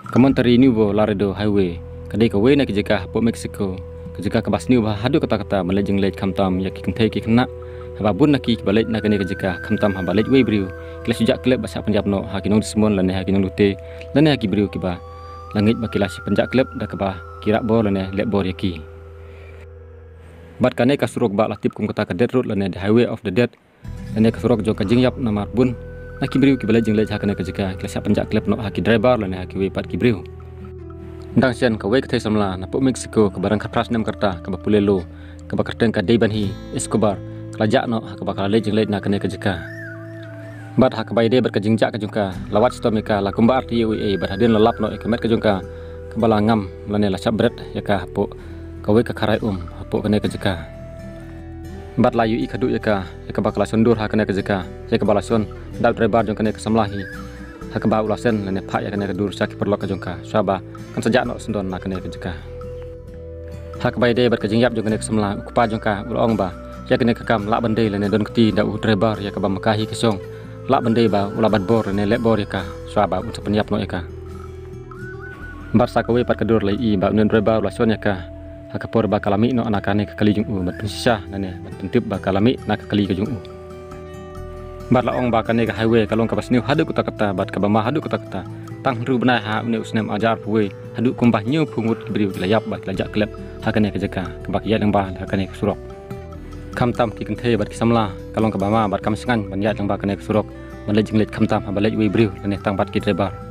Commentary Nuevo Laredo Highway kadai ka na kijeka po Mexico kijeka ka basniu ba hadu kata-kata melejeng lej kamtam ya ki kentai ki kena haba bun na ki balej na kene kijeka kamtam ha balej we briu kila sujak klub basa Punjab no ha kinong semon lane ha kinong lute lane ha ki briu ki ba langit ba kila si penjak klub da ka ba kira bor lane lek bor ya ki bat kane ka surok ba latip kum kata ka dead road lane the highway of the dead lane ka surok jo ka jingyap na marbun na ki briu ki balejeng lej ha kene kijeka kila sa penjak klub no ha ki driver lane ha ki we pat ki briu ndang sian ka we ka thai samla na po Mexico ka barang ka pras nam karta ka ba pulelo ka ba karteng ka Dayban hi Escobar kelajak no ka ba ka lejeng lej na kene kijeka bat ha ka ba ide ber ka jingjak ka jungka lawat stomika la kumba arti we bat hadin lalap no ka met ka jungka ka bala ngam lane la sabret ya ka po ka we ka kharai po kene kijeka bat layu i kadu ya ka ba kala sundur ha kene kijeka ya ka bala son dal driver jung kene ka samlahi ha ka ba ulasen lane pha ya kene ka dur sak perlo ka jungka saba kan sejak no sendon na kene kijeka ha ka ba ide ber ka jingyap jung kene ka samla kupa jungka ulong ba ya kene ka kam la bandai lane don keti da driver ya ka ba makahi kesong la bandai ba ula bad bor lane lek bor ya ka saba untuk penyap no ya ka bar sa ka we pat ka dur lai i ba nen driver ulason ya ka hakapor ba kalami no anakane ka kali jung bat pensisa nane bat pentip ba kalami na ka kali ka jung bar la ong ba kane ka highway kalong ka basniu hadu kata-kata bat ka ba ma hadu kata-kata tang ru bna ha ne usnem ajar puwe hadu kumbah nyu pungut briu layap bat lajak klep hakane ka jaka ka ba kiyat ba hakane ka surok kam tam ki kenthe bat ki samla kalong ka ba ma bat kam singan ban yat ba kane ka surok ban lejing lej kam tam ha balej we briu ne tang bat ki driver